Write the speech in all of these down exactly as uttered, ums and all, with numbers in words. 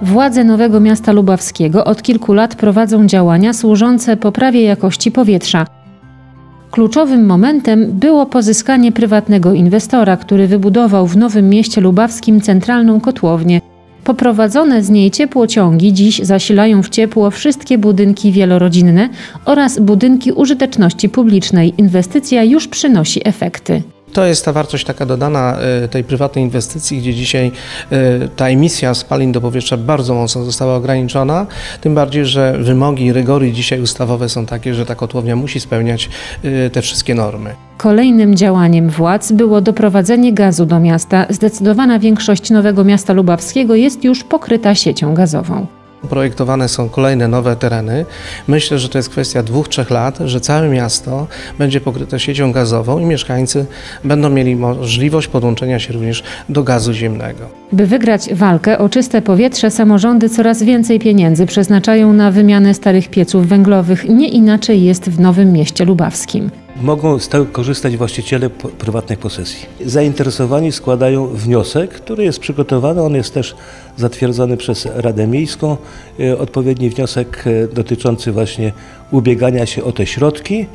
Władze Nowego Miasta Lubawskiego od kilku lat prowadzą działania służące poprawie jakości powietrza. Kluczowym momentem było pozyskanie prywatnego inwestora, który wybudował w Nowym Mieście Lubawskim centralną kotłownię. Poprowadzone z niej ciepłociągi dziś zasilają w ciepło wszystkie budynki wielorodzinne oraz budynki użyteczności publicznej. Inwestycja już przynosi efekty. To jest ta wartość taka dodana tej prywatnej inwestycji, gdzie dzisiaj ta emisja spalin do powietrza bardzo mocno została ograniczona, tym bardziej, że wymogi, rygory dzisiaj ustawowe są takie, że ta kotłownia musi spełniać te wszystkie normy. Kolejnym działaniem władz było doprowadzenie gazu do miasta. Zdecydowana większość Nowego Miasta Lubawskiego jest już pokryta siecią gazową. Projektowane są kolejne nowe tereny. Myślę, że to jest kwestia dwóch, trzech lat, że całe miasto będzie pokryte siecią gazową i mieszkańcy będą mieli możliwość podłączenia się również do gazu ziemnego. By wygrać walkę o czyste powietrze, samorządy coraz więcej pieniędzy przeznaczają na wymianę starych pieców węglowych. Nie inaczej jest w Nowym Mieście Lubawskim. Mogą z tego korzystać właściciele prywatnych posesji. Zainteresowani składają wniosek, który jest przygotowany, on jest też zatwierdzony przez Radę Miejską. Odpowiedni wniosek dotyczący właśnie ubiegania się o te środki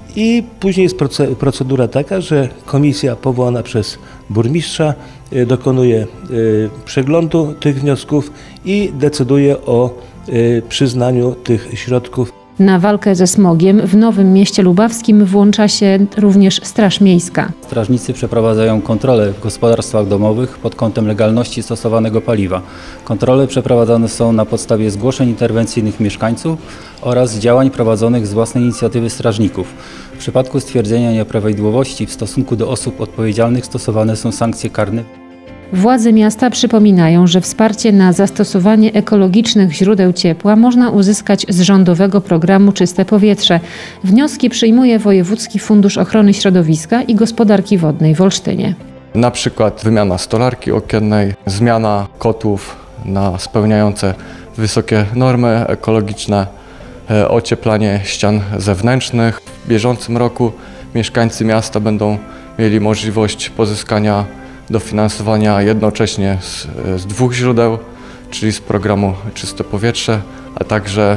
i później jest procedura taka, że komisja powołana przez burmistrza dokonuje przeglądu tych wniosków i decyduje o przyznaniu tych środków. Na walkę ze smogiem w Nowym Mieście Lubawskim włącza się również Straż Miejska. Strażnicy przeprowadzają kontrole w gospodarstwach domowych pod kątem legalności stosowanego paliwa. Kontrole przeprowadzane są na podstawie zgłoszeń interwencyjnych mieszkańców oraz działań prowadzonych z własnej inicjatywy strażników. W przypadku stwierdzenia nieprawidłowości w stosunku do osób odpowiedzialnych stosowane są sankcje karne. Władze miasta przypominają, że wsparcie na zastosowanie ekologicznych źródeł ciepła można uzyskać z rządowego programu Czyste Powietrze. Wnioski przyjmuje Wojewódzki Fundusz Ochrony Środowiska i Gospodarki Wodnej w Olsztynie. Na przykład wymiana stolarki okiennej, zmiana kotłów na spełniające wysokie normy ekologiczne, ocieplanie ścian zewnętrznych. W bieżącym roku mieszkańcy miasta będą mieli możliwość pozyskania dofinansowania jednocześnie z, z dwóch źródeł, czyli z programu Czyste Powietrze, a także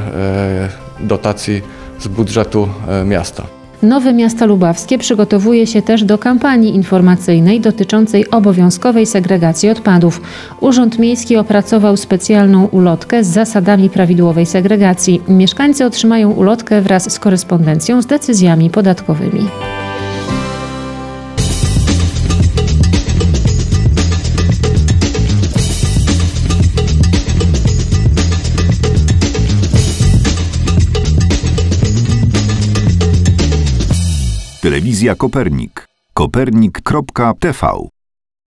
e, dotacji z budżetu e, miasta. Nowe Miasto Lubawskie przygotowuje się też do kampanii informacyjnej dotyczącej obowiązkowej segregacji odpadów. Urząd Miejski opracował specjalną ulotkę z zasadami prawidłowej segregacji. Mieszkańcy otrzymają ulotkę wraz z korespondencją z decyzjami podatkowymi. Telewizja Kopernik. kopernik kropka t v